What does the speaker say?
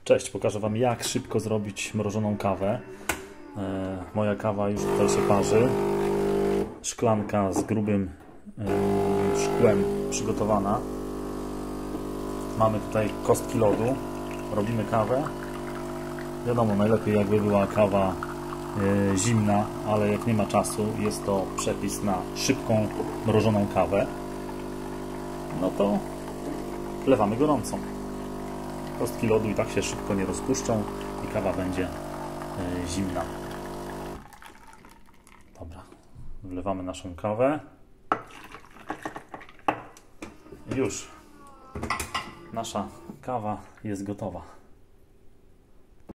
Cześć, pokażę Wam, jak szybko zrobić mrożoną kawę. Moja kawa już tutaj się parzy. Szklanka z grubym szkłem przygotowana. Mamy tutaj kostki lodu. Robimy kawę. Wiadomo, najlepiej jakby była kawa zimna, ale jak nie ma czasu, jest to przepis na szybką mrożoną kawę. No to wlewamy gorącą. Kostki lodu i tak się szybko nie rozpuszczą i kawa będzie zimna. Dobra, wlewamy naszą kawę. Już nasza kawa jest gotowa.